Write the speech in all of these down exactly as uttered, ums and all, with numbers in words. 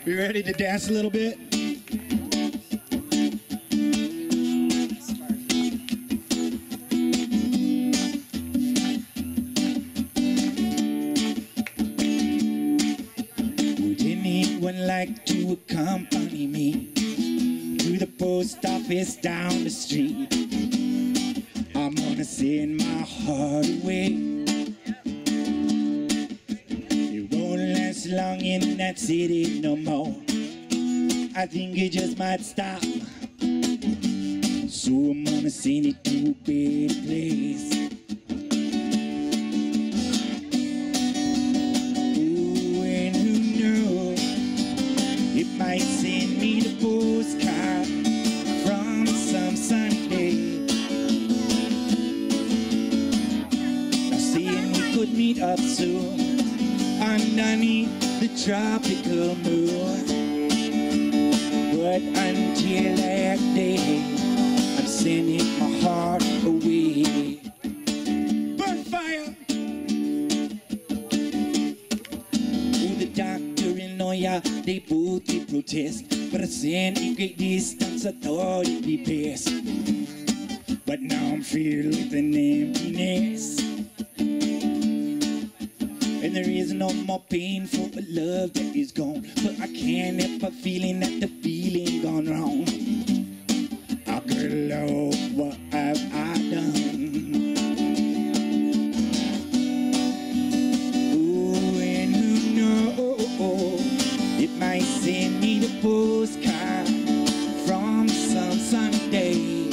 You ready to dance a little bit? Would anyone like to accompany me to the post office down the street? I'm gonna send my heart away. Long in that city no more. I think it just might stop. So I'm gonna send it to a better place. Ooh, and who knows, it might send me the postcard from some sunny day. Now saying we could meet up soon underneath the tropical moon. But until that day, I'm sending my heart away. Burn fire! Oh, the doctor and lawyer, they both did protest, but I sent a great distance, I thought it'd be best. But now I'm filled with an emptiness, and there is no more pain for a love that is gone. But I can't help but feeling that the feeling gone wrong. Oh, good Lord, what have I done? Oh, and who knows, it might send me the postcard from some sunny day,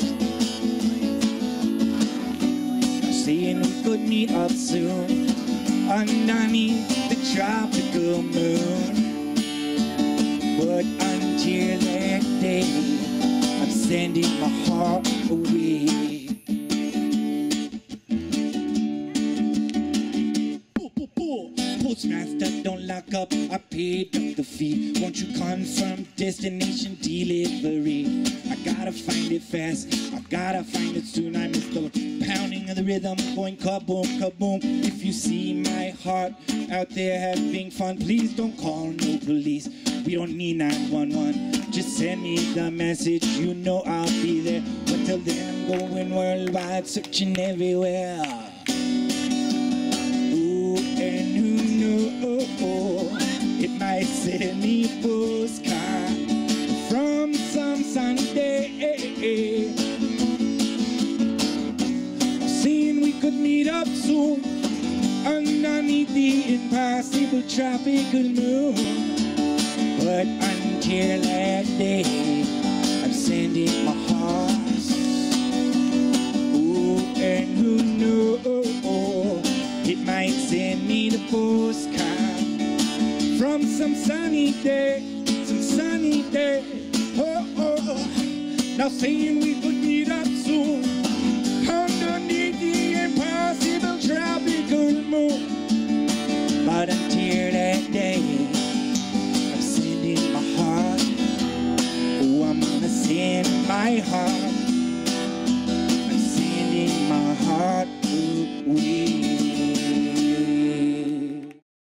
saying we could meet up soon underneath the tropical moon. But until that day, I'm sending my heart away. Postmaster, don't lock up, I paid up the fee. Won't you confirm destination delivery? I gotta find it fast, I gotta find it soon. I miss the pounding of the rhythm going kaboom, kaboom. If you see my heart out there having fun, please don't call no police. We don't need nine one one. Just send me the message, you know I'll be there. But till then I'm going worldwide, searching everywhere. Ooh, and who knows, it might send me a postcard from some sunny day. Saying we could meet up soon underneath the impossible tropical moon. But until that day, I'm sending my heart. Ooh, and who knows, it might send me the postcard from some sunny day, some sunny day. Oh, oh, now saying we could meet up soon underneath the impossible tropical moon. But until that day, I'm sending my heart. Oh, I'm gonna send my heart